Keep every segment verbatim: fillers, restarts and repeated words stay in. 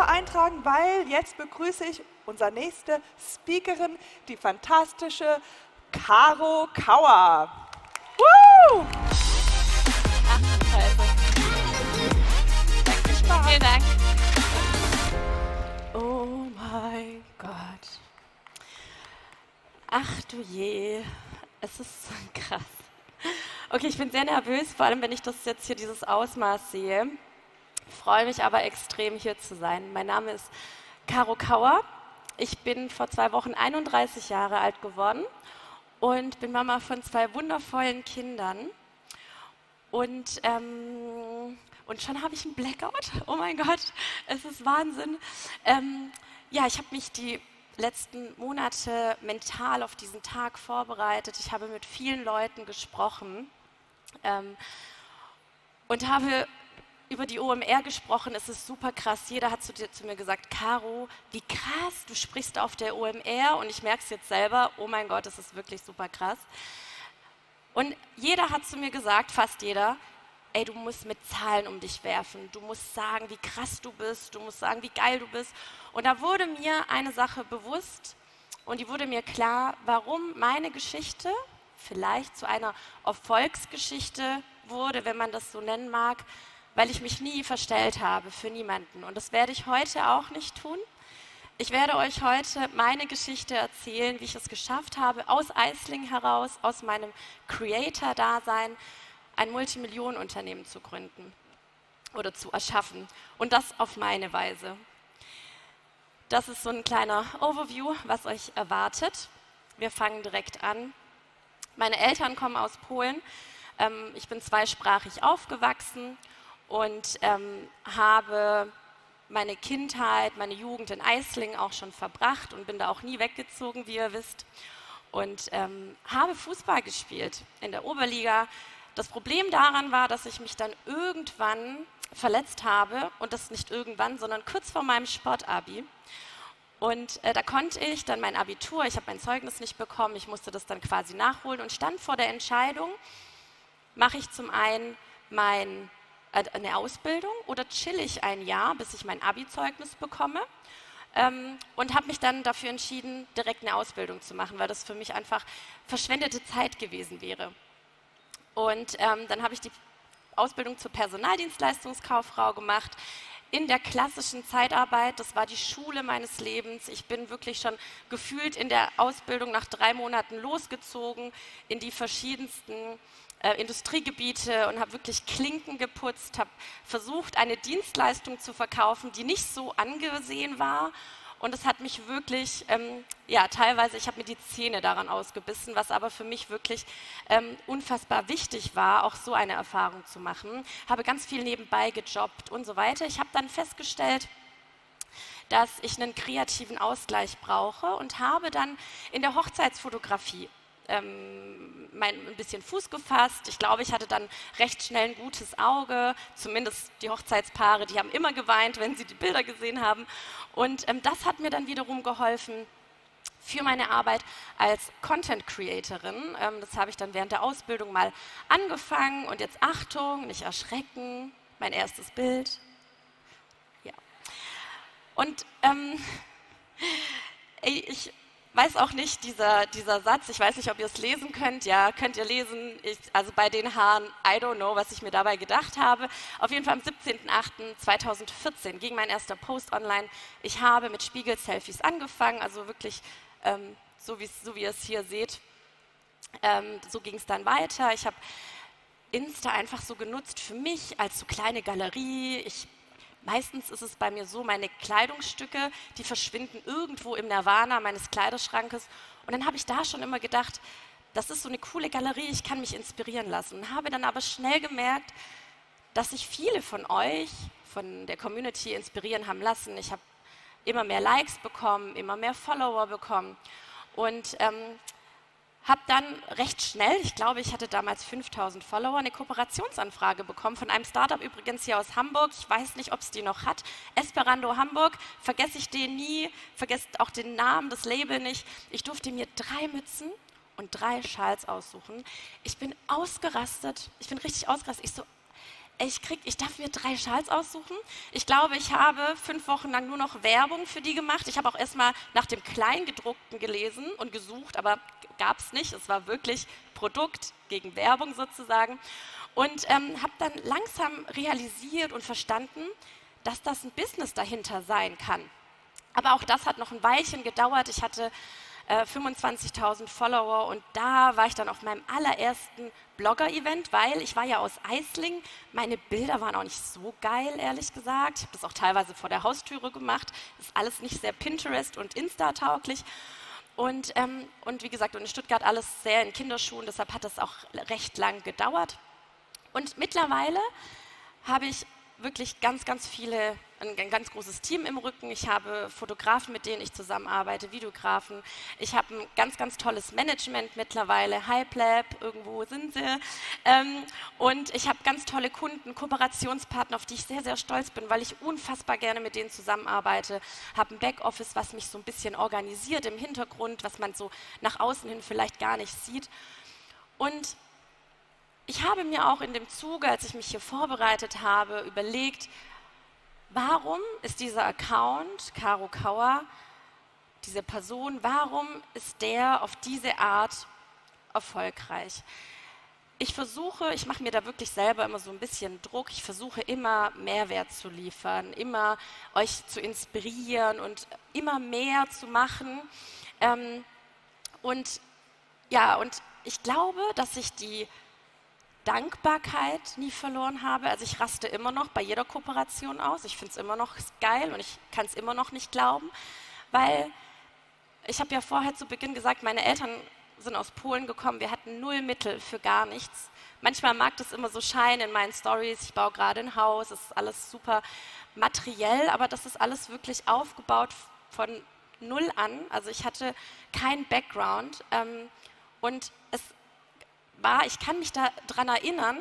Sofa eintragen, weil jetzt begrüße ich unsere nächste Speakerin, die fantastische Caro Kauer. Woo! Ach, Scheiße. Dankeschön. Vielen Dank. Oh mein Gott. Ach du je, es ist so krass. Okay, ich bin sehr nervös, vor allem wenn ich das jetzt hier, dieses Ausmaß sehe. Ich freue mich aber extrem, hier zu sein. Mein Name ist Caro Kauer. Ich bin vor zwei Wochen einunddreißig Jahre alt geworden und bin Mama von zwei wundervollen Kindern. Und, ähm, und schon habe ich einen Blackout. Oh mein Gott, es ist Wahnsinn. Ähm, ja, ich habe mich die letzten Monate mental auf diesen Tag vorbereitet. Ich habe mit vielen Leuten gesprochen ähm, und habe über die O M R gesprochen. Es ist super krass. Jeder hat zu, dir, zu mir gesagt, Caro, wie krass, du sprichst auf der O M R. Und ich merke es jetzt selber, oh mein Gott, es ist wirklich super krass. Und jeder hat zu mir gesagt, fast jeder, ey, du musst mit Zahlen um dich werfen. Du musst sagen, wie krass du bist. Du musst sagen, wie geil du bist. Und da wurde mir eine Sache bewusst und die wurde mir klar, warum meine Geschichte vielleicht zu einer Erfolgsgeschichte wurde, wenn man das so nennen mag, weil ich mich nie verstellt habe für niemanden. Und das werde ich heute auch nicht tun. Ich werde euch heute meine Geschichte erzählen, wie ich es geschafft habe, aus Eisling heraus, aus meinem Creator-Dasein, ein Multimillionenunternehmen zu gründen oder zu erschaffen. Und das auf meine Weise. Das ist so ein kleiner Overview, was euch erwartet. Wir fangen direkt an. Meine Eltern kommen aus Polen. Ähm, ich bin zweisprachig aufgewachsen und ähm, habe meine Kindheit, meine Jugend in Eisling auch schon verbracht und bin da auch nie weggezogen, wie ihr wisst. Und ähm, habe Fußball gespielt in der Oberliga. Das Problem daran war, dass ich mich dann irgendwann verletzt habe und das nicht irgendwann, sondern kurz vor meinem Sportabi. Und äh, da konnte ich dann mein Abitur, ich habe mein Zeugnis nicht bekommen, ich musste das dann quasi nachholen und stand vor der Entscheidung, mache ich zum einen mein, äh, eine Ausbildung oder chill ich ein Jahr, bis ich mein Abi-Zeugnis bekomme. Ähm, und habe mich dann dafür entschieden, direkt eine Ausbildung zu machen, weil das für mich einfach verschwendete Zeit gewesen wäre. Und ähm, dann habe ich die Ausbildung zur Personaldienstleistungskauffrau gemacht, in der klassischen Zeitarbeit. Das war die Schule meines Lebens. Ich bin wirklich schon gefühlt in der Ausbildung nach drei Monaten losgezogen in die verschiedensten äh, Industriegebiete und habe wirklich Klinken geputzt, habe versucht, eine Dienstleistung zu verkaufen, die nicht so angesehen war. Und es hat mich wirklich, ähm, ja, teilweise, ich habe mir die Zähne daran ausgebissen, was aber für mich wirklich ähm, unfassbar wichtig war, auch so eine Erfahrung zu machen. Habe ganz viel nebenbei gejobbt und so weiter. Ich habe dann festgestellt, dass ich einen kreativen Ausgleich brauche und habe dann in der Hochzeitsfotografie ähm, mein, ein bisschen Fuß gefasst. Ich glaube, ich hatte dann recht schnell ein gutes Auge, zumindest die Hochzeitspaare, die haben immer geweint, wenn sie die Bilder gesehen haben. Und ähm, das hat mir dann wiederum geholfen für meine Arbeit als Content Creatorin. Ähm, das habe ich dann während der Ausbildung mal angefangen und jetzt Achtung, nicht erschrecken, mein erstes Bild. Ja. Und ähm, ich weiß auch nicht, dieser, dieser Satz, ich weiß nicht, ob ihr es lesen könnt, ja, könnt ihr lesen, ich, also bei den Haaren, I don't know, was ich mir dabei gedacht habe. Auf jeden Fall am siebzehnten achten zweitausendvierzehn ging mein erster Post online. Ich habe mit Spiegel-Selfies angefangen, also wirklich ähm, so, so wie ihr es hier seht. Ähm, so ging es dann weiter. Ich habe Insta einfach so genutzt für mich als so kleine Galerie. Ich Meistens ist es bei mir so, meine Kleidungsstücke, die verschwinden irgendwo im Nirvana meines Kleiderschrankes. Und dann habe ich da schon immer gedacht, das ist so eine coole Galerie, ich kann mich inspirieren lassen. Und habe dann aber schnell gemerkt, dass sich viele von euch, von der Community inspirieren haben lassen. Ich habe immer mehr Likes bekommen, immer mehr Follower bekommen. Und ähm, habe dann recht schnell, ich glaube, ich hatte damals fünftausend Follower, eine Kooperationsanfrage bekommen von einem Startup übrigens hier aus Hamburg. Ich weiß nicht, ob es die noch hat. Esperando Hamburg, vergesse ich den nie, vergesst auch den Namen, das Label nicht. Ich durfte mir drei Mützen und drei Schals aussuchen. Ich bin ausgerastet, ich bin richtig ausgerastet. Ich so, ich, krieg, ich darf mir drei Schals aussuchen. Ich glaube, ich habe fünf Wochen lang nur noch Werbung für die gemacht. Ich habe auch erstmal nach dem Kleingedruckten gelesen und gesucht, aber gab es nicht. Es war wirklich Produkt gegen Werbung sozusagen. Und ähm, habe dann langsam realisiert und verstanden, dass das ein Business dahinter sein kann. Aber auch das hat noch ein Weilchen gedauert. Ich hatte äh, fünfundzwanzigtausend Follower und da war ich dann auf meinem allerersten Blogger-Event, weil ich war ja aus Eislingen. Meine Bilder waren auch nicht so geil, ehrlich gesagt. Ich habe das auch teilweise vor der Haustüre gemacht. Ist alles nicht sehr Pinterest- und Insta-tauglich. Und, ähm, und wie gesagt, und in Stuttgart alles sehr in Kinderschuhen, deshalb hat das auch recht lang gedauert. Und mittlerweile habe ich wirklich ganz, ganz viele, ein, ein ganz großes Team im Rücken. Ich habe Fotografen, mit denen ich zusammenarbeite, Videografen. Ich habe ein ganz, ganz tolles Management mittlerweile, Hyplab, irgendwo sind sie. Ähm, und ich habe ganz tolle Kunden, Kooperationspartner, auf die ich sehr, sehr stolz bin, weil ich unfassbar gerne mit denen zusammenarbeite. Habe ein Backoffice, was mich so ein bisschen organisiert im Hintergrund, was man so nach außen hin vielleicht gar nicht sieht. Und ich habe mir auch in dem Zuge, als ich mich hier vorbereitet habe, überlegt, warum ist dieser Account, Caro Kauer, diese Person, warum ist der auf diese Art erfolgreich? Ich versuche, ich mache mir da wirklich selber immer so ein bisschen Druck, ich versuche immer Mehrwert zu liefern, immer euch zu inspirieren und immer mehr zu machen. Ähm, und ja, und ich glaube, dass ich die Dankbarkeit nie verloren habe. Also ich raste immer noch bei jeder Kooperation aus. Ich finde es immer noch geil und ich kann es immer noch nicht glauben, weil ich habe ja vorher zu Beginn gesagt, meine Eltern sind aus Polen gekommen, wir hatten null Mittel für gar nichts. Manchmal mag das immer so scheinen in meinen Stories, ich baue gerade ein Haus, es ist alles super materiell, aber das ist alles wirklich aufgebaut von null an. Also ich hatte keinen Background ähm, und es war, ich kann mich daran erinnern,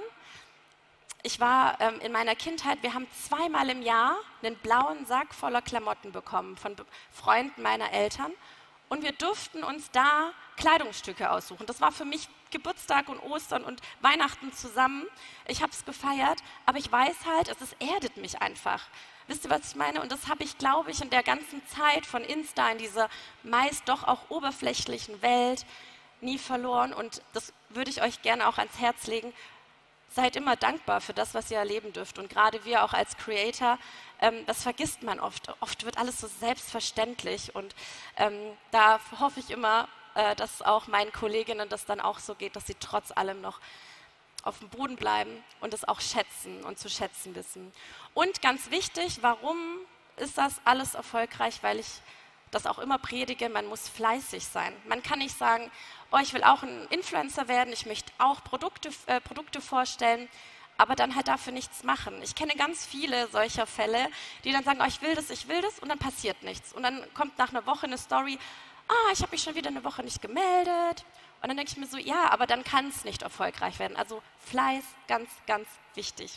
ich war ähm, in meiner Kindheit, wir haben zweimal im Jahr einen blauen Sack voller Klamotten bekommen von Be- Freunden meiner Eltern und wir durften uns da Kleidungsstücke aussuchen. Das war für mich Geburtstag und Ostern und Weihnachten zusammen. Ich habe es gefeiert, aber ich weiß halt, es ist, erdet mich einfach. Wisst ihr, was ich meine? Und das habe ich, glaube ich, in der ganzen Zeit von Insta, in dieser meist doch auch oberflächlichen Welt, nie verloren und das würde ich euch gerne auch ans Herz legen. Seid immer dankbar für das, was ihr erleben dürft und gerade wir auch als Creator, ähm, das vergisst man oft. Oft wird alles so selbstverständlich und ähm, da hoffe ich immer, äh, dass auch meinen Kolleginnen das dann auch so geht, dass sie trotz allem noch auf dem Boden bleiben und es auch schätzen und zu schätzen wissen. Und ganz wichtig, warum ist das alles erfolgreich? Weil ich das auch immer predige, man muss fleißig sein. Man kann nicht sagen, oh, ich will auch ein Influencer werden, ich möchte auch Produkte, äh, Produkte vorstellen, aber dann halt dafür nichts machen. Ich kenne ganz viele solcher Fälle, die dann sagen, oh, ich will das, ich will das und dann passiert nichts. Und dann kommt nach einer Woche eine Story, ah, ich habe mich schon wieder eine Woche nicht gemeldet. Und dann denke ich mir so, ja, aber dann kann es nicht erfolgreich werden. Also Fleiß, ganz, ganz wichtig.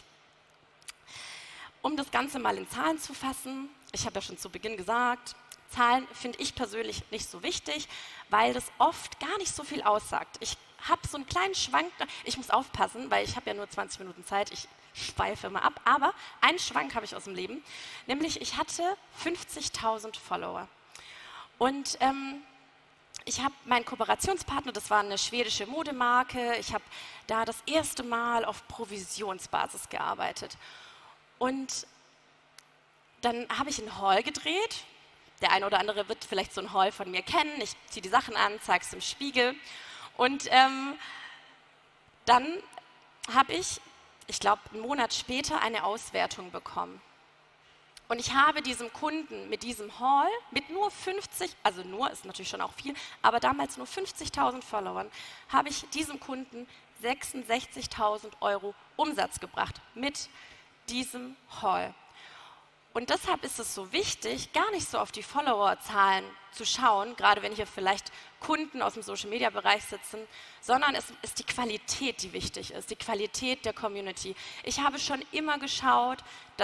Um das Ganze mal in Zahlen zu fassen, ich habe ja schon zu Beginn gesagt, Zahlen finde ich persönlich nicht so wichtig, weil das oft gar nicht so viel aussagt. Ich habe so einen kleinen Schwank, ich muss aufpassen, weil ich habe ja nur zwanzig Minuten Zeit, ich schweife immer ab, aber einen Schwank habe ich aus dem Leben, nämlich ich hatte fünfzigtausend Follower. Und ähm, ich habe meinen Kooperationspartner, das war eine schwedische Modemarke, ich habe da das erste Mal auf Provisionsbasis gearbeitet. Und dann habe ich einen Haul gedreht. Der eine oder andere wird vielleicht so ein Haul von mir kennen. Ich ziehe die Sachen an, zeige es im Spiegel. Und ähm, dann habe ich, ich glaube, einen Monat später eine Auswertung bekommen. Und ich habe diesem Kunden mit diesem Haul, mit nur fünfzig, also nur ist natürlich schon auch viel, aber damals nur fünfzigtausend Followern, habe ich diesem Kunden sechsundsechzigtausend Euro Umsatz gebracht mit diesem Haul. Und deshalb ist es so wichtig, gar nicht so auf die Followerzahlen zu schauen, gerade wenn hier vielleicht Kunden aus dem Social-Media-Bereich sitzen, sondern es ist die Qualität, die wichtig ist, die Qualität der Community. Ich habe schon immer geschaut, dass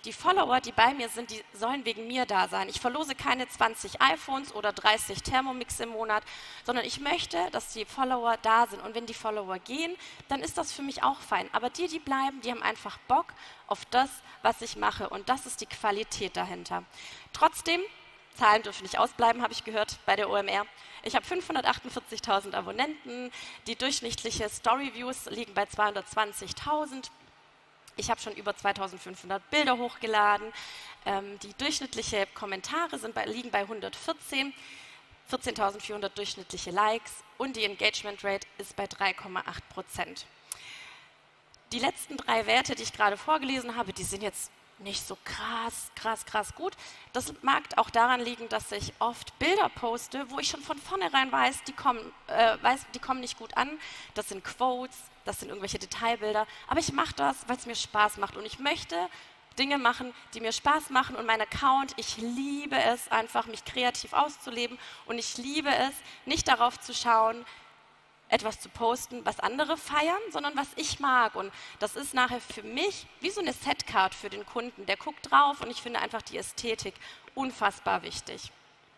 die Follower, die bei mir sind, die sollen wegen mir da sein. Ich verlose keine zwanzig iPhones oder dreißig Thermomix im Monat, sondern ich möchte, dass die Follower da sind. Und wenn die Follower gehen, dann ist das für mich auch fein. Aber die, die bleiben, die haben einfach Bock auf das, was ich mache. Und das ist die Qualität dahinter. Trotzdem, Zahlen dürfen nicht ausbleiben, habe ich gehört bei der O M R. Ich habe fünfhundertachtundvierzigtausend Abonnenten, die durchschnittliche Story-Views liegen bei zweihundertzwanzigtausend. Ich habe schon über zweitausendfünfhundert Bilder hochgeladen. Ähm, die durchschnittlichen Kommentare sind bei, liegen bei hundertvierzehn, vierzehntausendvierhundert durchschnittliche Likes und die Engagement Rate ist bei drei Komma acht Prozent. Die letzten drei Werte, die ich gerade vorgelesen habe, die sind jetzt nicht so krass, krass, krass gut. Das mag auch daran liegen, dass ich oft Bilder poste, wo ich schon von vornherein weiß, die kommen, äh, weiß, die kommen nicht gut an. Das sind Quotes, das sind irgendwelche Detailbilder. Aber ich mache das, weil es mir Spaß macht. Und ich möchte Dinge machen, die mir Spaß machen. Und mein Account, ich liebe es einfach, mich kreativ auszuleben. Und ich liebe es, nicht darauf zu schauen, etwas zu posten, was andere feiern, sondern was ich mag. Und das ist nachher für mich wie so eine Setcard für den Kunden. Der guckt drauf und ich finde einfach die Ästhetik unfassbar wichtig.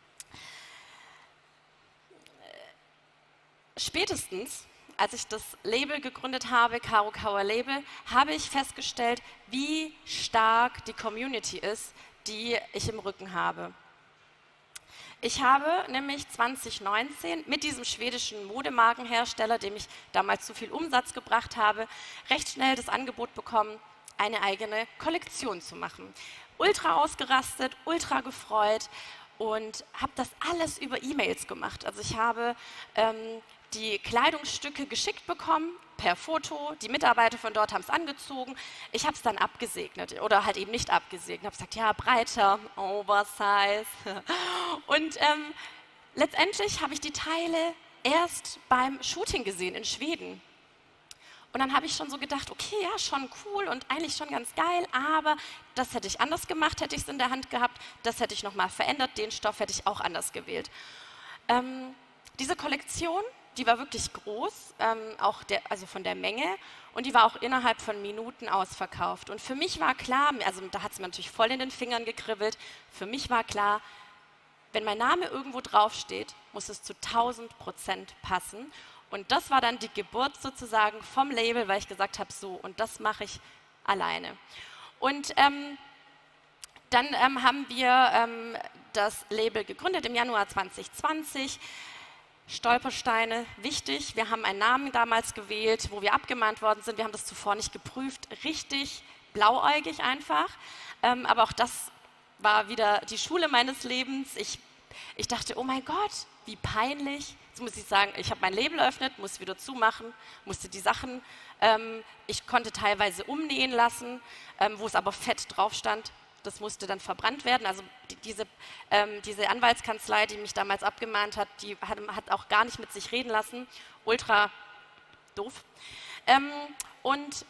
Spätestens, als ich das Label gegründet habe, Caro Kauer Label, habe ich festgestellt, wie stark die Community ist, die ich im Rücken habe. Ich habe nämlich zwanzig neunzehn mit diesem schwedischen Modemarkenhersteller, dem ich damals zu viel Umsatz gebracht habe, recht schnell das Angebot bekommen, eine eigene Kollektion zu machen. Ultra ausgerastet, ultra gefreut und habe das alles über E-Mails gemacht. Also ich habe ähm, die Kleidungsstücke geschickt bekommen, per Foto, die Mitarbeiter von dort haben es angezogen, ich habe es dann abgesegnet oder halt eben nicht abgesegnet, habe gesagt, ja, breiter, Oversize und ähm, letztendlich habe ich die Teile erst beim Shooting gesehen in Schweden und dann habe ich schon so gedacht, okay, ja, schon cool und eigentlich schon ganz geil, aber das hätte ich anders gemacht, hätte ich es in der Hand gehabt, das hätte ich nochmal verändert, den Stoff hätte ich auch anders gewählt. Ähm, diese Kollektion, die war wirklich groß, ähm, auch der, also von der Menge, und die war auch innerhalb von Minuten ausverkauft. Und für mich war klar, also da hat es mir natürlich voll in den Fingern gekribbelt, für mich war klar, wenn mein Name irgendwo draufsteht, muss es zu tausend Prozent passen. Und das war dann die Geburt sozusagen vom Label, weil ich gesagt habe, so, und das mache ich alleine. Und ähm, dann ähm, haben wir ähm, das Label gegründet im Januar zwanzig zwanzig. Stolpersteine, wichtig. Wir haben einen Namen damals gewählt, wo wir abgemahnt worden sind. Wir haben das zuvor nicht geprüft. Richtig blauäugig einfach. Ähm, aber auch das war wieder die Schule meines Lebens. Ich, ich dachte, oh mein Gott, wie peinlich. Jetzt muss ich sagen, ich habe mein Label eröffnet, musste wieder zumachen, musste die Sachen, ähm, ich konnte teilweise umnähen lassen, ähm, wo es aber fett drauf stand. Das musste dann verbrannt werden. Also die, diese, ähm, diese Anwaltskanzlei, die mich damals abgemahnt hat, die hat, hat auch gar nicht mit sich reden lassen. Ultra doof. Ähm, und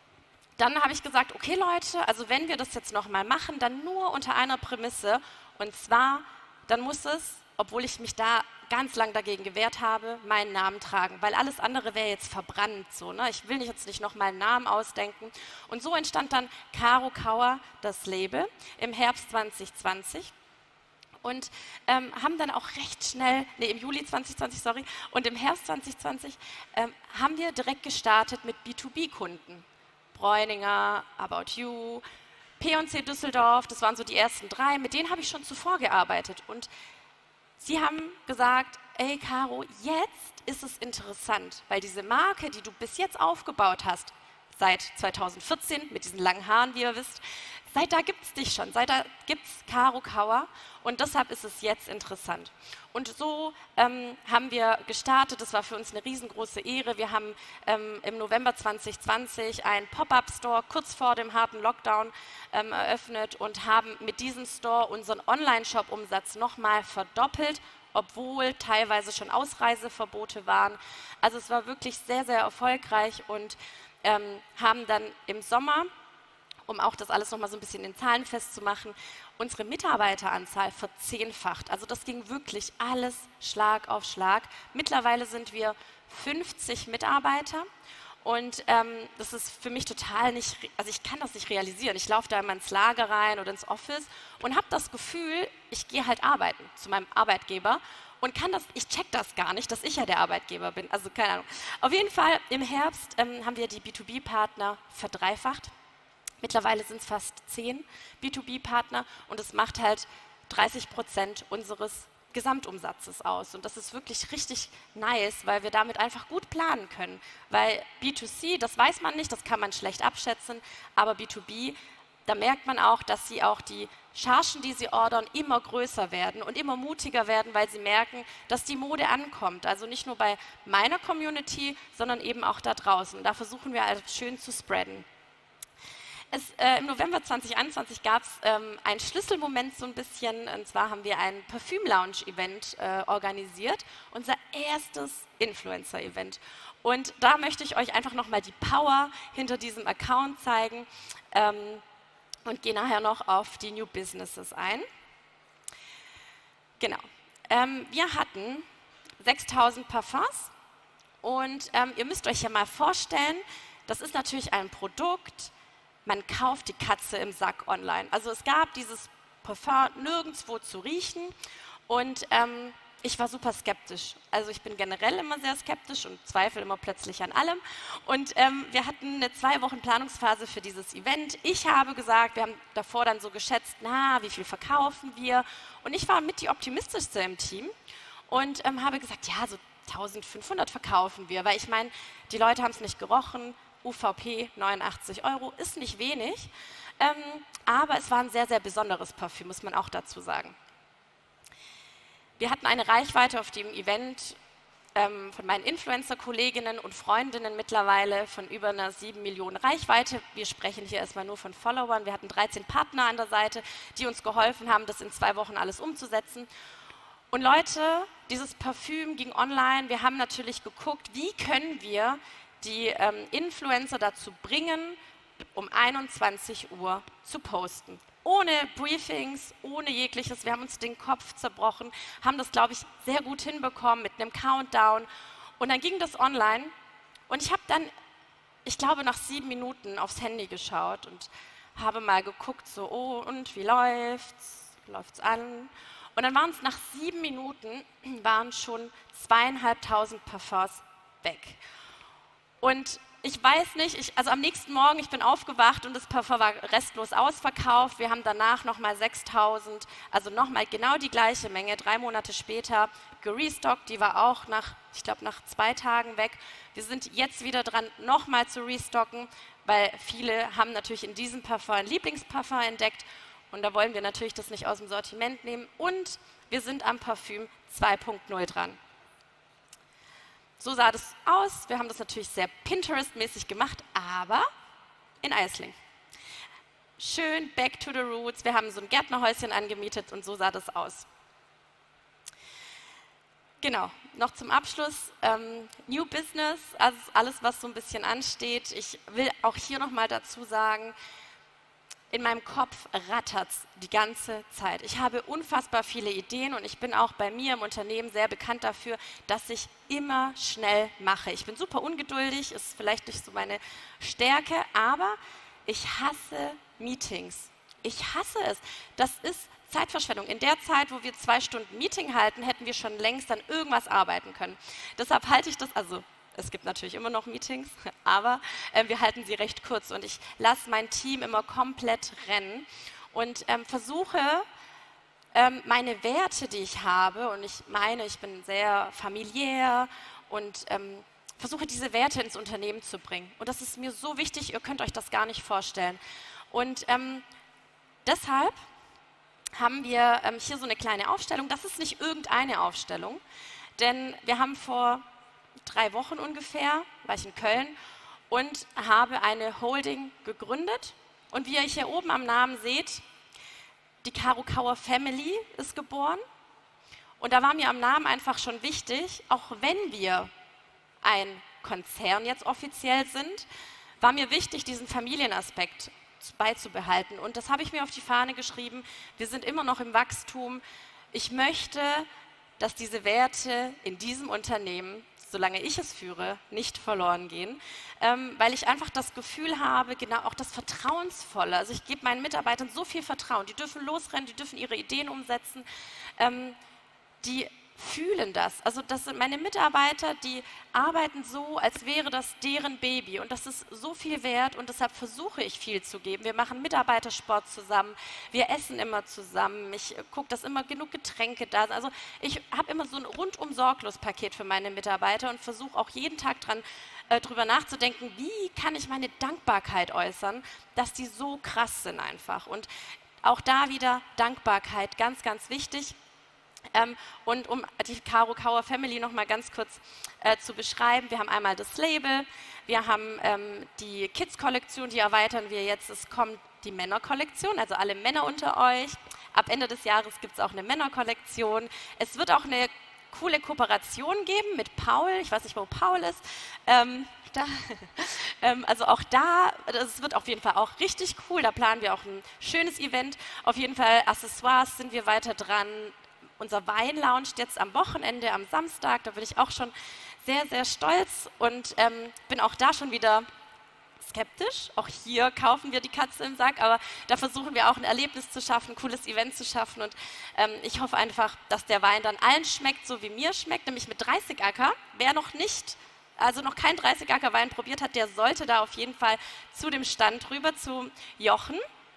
dann habe ich gesagt, okay Leute, also wenn wir das jetzt nochmal machen, dann nur unter einer Prämisse. Und zwar, dann muss es, obwohl ich mich da ganz lang dagegen gewehrt habe, meinen Namen tragen, weil alles andere wäre jetzt verbrannt. So, ne? Ich will nicht, jetzt nicht nochmal einen Namen ausdenken. Und so entstand dann Caro Kauer, das Label, im Herbst zwanzig zwanzig. Und ähm, haben dann auch recht schnell, nee, im Juli zwanzig zwanzig, sorry, und im Herbst zwanzig zwanzig ähm, haben wir direkt gestartet mit B zwei B-Kunden. Bräuninger, About You, P und C Düsseldorf, das waren so die ersten drei, mit denen habe ich schon zuvor gearbeitet. Und sie haben gesagt, ey Caro, jetzt ist es interessant, weil diese Marke, die du bis jetzt aufgebaut hast, seit zweitausendvierzehn, mit diesen langen Haaren, wie ihr wisst, seit da gibt es dich schon, seit da gibt es Caro Kauer und deshalb ist es jetzt interessant. Und so ähm, haben wir gestartet, das war für uns eine riesengroße Ehre. Wir haben ähm, im November zwanzig zwanzig einen Pop-up-Store kurz vor dem harten Lockdown ähm, eröffnet und haben mit diesem Store unseren Online-Shop-Umsatz nochmal verdoppelt, obwohl teilweise schon Ausreiseverbote waren. Also es war wirklich sehr, sehr erfolgreich und ähm, haben dann im Sommer, um auch das alles nochmal so ein bisschen in Zahlen festzumachen, unsere Mitarbeiteranzahl verzehnfacht. Also das ging wirklich alles Schlag auf Schlag. Mittlerweile sind wir fünfzig Mitarbeiter Und ähm, das ist für mich total nicht, also ich kann das nicht realisieren. Ich laufe da immer ins Lager rein oder ins Office und habe das Gefühl, ich gehe halt arbeiten zu meinem Arbeitgeber und kann das, ich check das gar nicht, dass ich ja der Arbeitgeber bin. Also keine Ahnung. Auf jeden Fall im Herbst ähm, haben wir die B zwei B-Partner verdreifacht. Mittlerweile sind es fast zehn B zwei B-Partner und es macht halt dreißig Prozent unseres Gesamtumsatzes aus. Und das ist wirklich richtig nice, weil wir damit einfach gut planen können. Weil B zwei C, das weiß man nicht, das kann man schlecht abschätzen, aber B zwei B, da merkt man auch, dass sie auch die Chargen, die sie ordern, immer größer werden und immer mutiger werden, weil sie merken, dass die Mode ankommt. Also nicht nur bei meiner Community, sondern eben auch da draußen. Und da versuchen wir also schön zu spreaden. Es, äh, Im November zwanzig einundzwanzig gab es ähm, einen Schlüsselmoment so ein bisschen, und zwar haben wir ein Parfüm-Lounge-Event äh, organisiert, unser erstes Influencer-Event. Und da möchte ich euch einfach nochmal die Power hinter diesem Account zeigen ähm, und gehe nachher noch auf die New Businesses ein. Genau. Ähm, wir hatten sechstausend Parfums und ähm, ihr müsst euch ja mal vorstellen, das ist natürlich ein Produkt, man kauft die Katze im Sack online. Also es gab dieses Parfum nirgendwo zu riechen und ähm, ich war super skeptisch. Also ich bin generell immer sehr skeptisch und zweifle immer plötzlich an allem. Und ähm, wir hatten eine zwei Wochen Planungsphase für dieses Event. Ich habe gesagt, wir haben davor dann so geschätzt, na, wie viel verkaufen wir? Und ich war mit die optimistischste im Team und ähm, habe gesagt, ja, so eintausendfünfhundert verkaufen wir, weil ich meine, die Leute haben es nicht gerochen. U V P neunundachtzig Euro, ist nicht wenig, ähm, aber es war ein sehr, sehr besonderes Parfüm, muss man auch dazu sagen. Wir hatten eine Reichweite auf dem Event ähm, von meinen Influencer-Kolleginnen und Freundinnen mittlerweile von über einer sieben Millionen Reichweite. Wir sprechen hier erstmal nur von Followern. Wir hatten dreizehn Partner an der Seite, die uns geholfen haben, das in zwei Wochen alles umzusetzen. Und Leute, dieses Parfüm ging online. Wir haben natürlich geguckt, wie können wir die ähm, Influencer dazu bringen, um einundzwanzig Uhr zu posten. Ohne Briefings, ohne jegliches. Wir haben uns den Kopf zerbrochen, haben das, glaube ich, sehr gut hinbekommen mit einem Countdown. Und dann ging das online und ich habe dann, ich glaube, nach sieben Minuten aufs Handy geschaut und habe mal geguckt, so, oh, und wie läuft's? Läuft's an? Und dann waren es nach sieben Minuten, waren schon zweieinhalbtausend Parfums weg. Und ich weiß nicht, ich, also am nächsten Morgen, ich bin aufgewacht und das Parfum war restlos ausverkauft. Wir haben danach nochmal sechstausend, also nochmal genau die gleiche Menge, drei Monate später gerestockt. Die war auch nach, ich glaube, nach zwei Tagen weg. Wir sind jetzt wieder dran, nochmal zu restocken, weil viele haben natürlich in diesem Parfum ein Lieblingsparfum entdeckt. Und da wollen wir natürlich das nicht aus dem Sortiment nehmen. Und wir sind am Parfüm zwei Punkt null dran. So sah das aus. Wir haben das natürlich sehr Pinterest-mäßig gemacht, aber in Eisling. Schön back to the roots. Wir haben so ein Gärtnerhäuschen angemietet und so sah das aus. Genau, noch zum Abschluss. Ähm, New Business, also alles, was so ein bisschen ansteht. Ich will auch hier nochmal dazu sagen, in meinem Kopf rattert es die ganze Zeit. Ich habe unfassbar viele Ideen und ich bin auch bei mir im Unternehmen sehr bekannt dafür, dass ich immer schnell mache. Ich bin super ungeduldig, ist vielleicht nicht so meine Stärke, aber ich hasse Meetings. Ich hasse es. Das ist Zeitverschwendung. In der Zeit, wo wir zwei Stunden Meeting halten, hätten wir schon längst an irgendwas arbeiten können. Deshalb halte ich das, also es gibt natürlich immer noch Meetings, aber äh, wir halten sie recht kurz und ich lasse mein Team immer komplett rennen und ähm, versuche, ähm, meine Werte, die ich habe, und ich meine, ich bin sehr familiär und ähm, versuche, diese Werte ins Unternehmen zu bringen. Und das ist mir so wichtig, ihr könnt euch das gar nicht vorstellen. Und ähm, deshalb haben wir ähm, hier so eine kleine Aufstellung. Das ist nicht irgendeine Aufstellung, denn wir haben vor drei Wochen ungefähr, war ich in Köln und habe eine Holding gegründet. Und wie ihr hier oben am Namen seht, die Caro Kauer Family ist geboren. Und da war mir am Namen einfach schon wichtig, auch wenn wir ein Konzern jetzt offiziell sind, war mir wichtig, diesen Familienaspekt beizubehalten. Und das habe ich mir auf die Fahne geschrieben. Wir sind immer noch im Wachstum. Ich möchte, dass diese Werte in diesem Unternehmen solange ich es führe, nicht verloren gehen, ähm, weil ich einfach das Gefühl habe, genau auch das Vertrauensvolle. Also ich gebe meinen Mitarbeitern so viel Vertrauen, die dürfen losrennen, die dürfen ihre Ideen umsetzen, ähm, die fühlen das. Also das sind meine Mitarbeiter, die arbeiten so, als wäre das deren Baby und das ist so viel wert und deshalb versuche ich viel zu geben. Wir machen Mitarbeitersport zusammen, wir essen immer zusammen, ich gucke, dass immer genug Getränke da sind. Also ich habe immer so ein rundum sorglos Paket für meine Mitarbeiter und versuche auch jeden Tag dran äh, drüber nachzudenken, wie kann ich meine Dankbarkeit äußern, dass die so krass sind einfach. Und auch da wieder Dankbarkeit, ganz, ganz wichtig. Ähm, und um die Caro Kauer Family noch mal ganz kurz äh, zu beschreiben, wir haben einmal das Label, wir haben ähm, die Kids-Kollektion, die erweitern wir jetzt, es kommt die Männer-Kollektion, also alle Männer unter euch. Ab Ende des Jahres gibt es auch eine Männer-Kollektion. Es wird auch eine coole Kooperation geben mit Paul, ich weiß nicht, wo Paul ist, ähm, da. ähm, also auch da, das wird auf jeden Fall auch richtig cool, da planen wir auch ein schönes Event. Auf jeden Fall Accessoires sind wir weiter dran. Unser Wein launcht jetzt am Wochenende, am Samstag, da bin ich auch schon sehr, sehr stolz und ähm, bin auch da schon wieder skeptisch. Auch hier kaufen wir die Katze im Sack, aber da versuchen wir auch ein Erlebnis zu schaffen, ein cooles Event zu schaffen und ähm, ich hoffe einfach, dass der Wein dann allen schmeckt, so wie mir schmeckt, nämlich mit dreißig Acker. Wer noch nicht, also noch kein dreißig Acker Wein probiert hat, der sollte da auf jeden Fall zu dem Stand rüber, zu Jochen.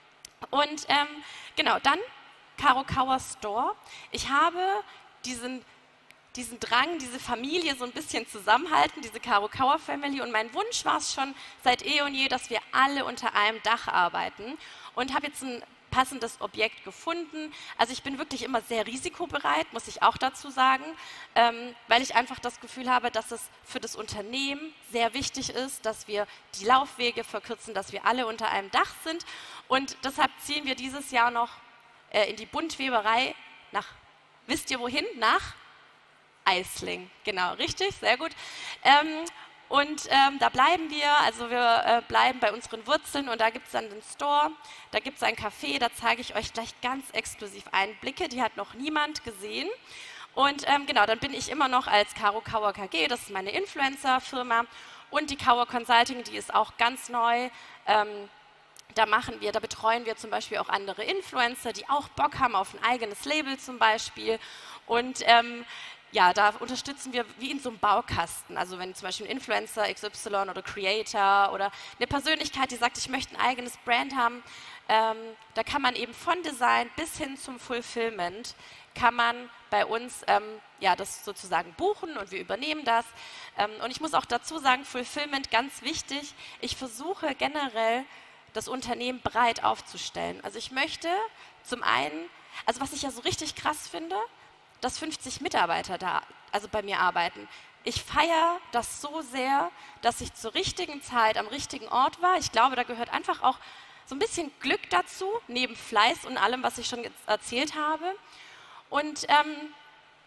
Und ähm, genau, dann Caro Kauer Store. Ich habe diesen, diesen Drang, diese Familie so ein bisschen zusammenhalten, diese Caro Kauer Family und mein Wunsch war es schon seit eh und je, dass wir alle unter einem Dach arbeiten und habe jetzt ein passendes Objekt gefunden. Also ich bin wirklich immer sehr risikobereit, muss ich auch dazu sagen, ähm, weil ich einfach das Gefühl habe, dass es für das Unternehmen sehr wichtig ist, dass wir die Laufwege verkürzen, dass wir alle unter einem Dach sind und deshalb ziehen wir dieses Jahr noch in die Buntweberei nach, wisst ihr wohin? Nach Eisling, genau, richtig, sehr gut. Ähm, und ähm, da bleiben wir, also wir äh, bleiben bei unseren Wurzeln und da gibt es dann den Store, da gibt es ein Café, da zeige ich euch gleich ganz exklusiv Einblicke, die hat noch niemand gesehen. Und ähm, genau, dann bin ich immer noch als Caro Kauer K G, das ist meine Influencer-Firma und die Kauer Consulting, die ist auch ganz neu. Ähm, Da machen wir, da betreuen wir zum Beispiel auch andere Influencer, die auch Bock haben auf ein eigenes Label zum Beispiel. Und ähm, ja, da unterstützen wir wie in so einem Baukasten. Also wenn zum Beispiel ein Influencer X Y oder Creator oder eine Persönlichkeit, die sagt, ich möchte ein eigenes Brand haben, ähm, da kann man eben von Design bis hin zum Fulfillment, kann man bei uns ähm, ja, das sozusagen buchen und wir übernehmen das. Ähm, und ich muss auch dazu sagen, Fulfillment ganz wichtig. Ich versuche generell, das Unternehmen breit aufzustellen. Also ich möchte zum einen, also was ich ja so richtig krass finde, dass fünfzig Mitarbeiter da, also bei mir arbeiten. Ich feiere das so sehr, dass ich zur richtigen Zeit am richtigen Ort war. Ich glaube, da gehört einfach auch so ein bisschen Glück dazu, neben Fleiß und allem, was ich schon erzählt habe. Und ähm,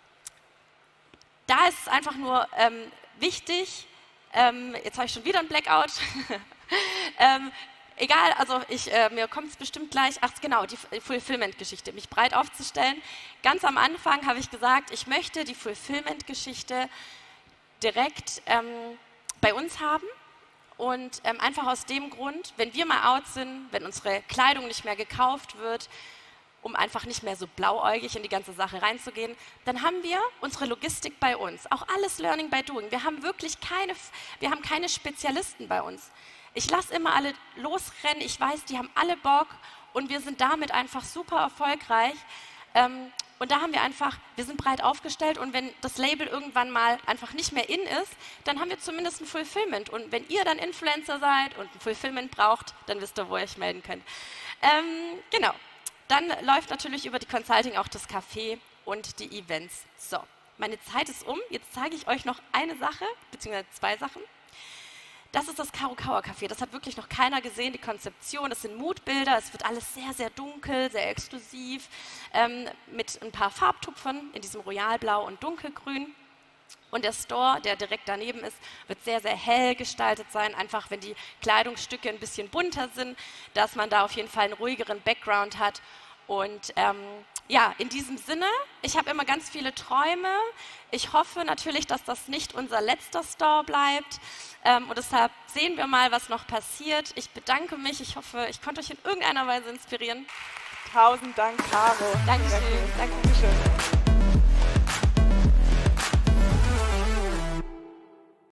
da ist es einfach nur ähm, wichtig, ähm, jetzt habe ich schon wieder einen Blackout, ähm, egal, also ich, äh, mir kommt es bestimmt gleich, ach genau, die Fulfillment-Geschichte, mich breit aufzustellen. Ganz am Anfang habe ich gesagt, ich möchte die Fulfillment-Geschichte direkt ähm, bei uns haben und ähm, einfach aus dem Grund, wenn wir mal out sind, wenn unsere Kleidung nicht mehr gekauft wird, um einfach nicht mehr so blauäugig in die ganze Sache reinzugehen, dann haben wir unsere Logistik bei uns, auch alles Learning by Doing. Wir haben wirklich keine, wir haben keine Spezialisten bei uns. Ich lasse immer alle losrennen, ich weiß, die haben alle Bock und wir sind damit einfach super erfolgreich. Ähm, und da haben wir einfach, wir sind breit aufgestellt und wenn das Label irgendwann mal einfach nicht mehr in ist, dann haben wir zumindest ein Fulfillment. Und wenn ihr dann Influencer seid und ein Fulfillment braucht, dann wisst ihr, wo ihr euch melden könnt. Ähm, genau, dann läuft natürlich über die Consulting auch das Café und die Events. So, meine Zeit ist um, jetzt zeige ich euch noch eine Sache, beziehungsweise zwei Sachen. Das ist das Caro Kauer Café. Das hat wirklich noch keiner gesehen, die Konzeption. Das sind Moodbilder. Es wird alles sehr, sehr dunkel, sehr exklusiv, ähm, mit ein paar Farbtupfern in diesem Royalblau und Dunkelgrün. Und der Store, der direkt daneben ist, wird sehr, sehr hell gestaltet sein. Einfach, wenn die Kleidungsstücke ein bisschen bunter sind, dass man da auf jeden Fall einen ruhigeren Background hat. Und ähm, ja, in diesem Sinne, ich habe immer ganz viele Träume. Ich hoffe natürlich, dass das nicht unser letzter Store bleibt. Ähm, und deshalb sehen wir mal, was noch passiert. Ich bedanke mich. Ich hoffe, ich konnte euch in irgendeiner Weise inspirieren. Tausend Dank, Caro. Dankeschön. Dankeschön.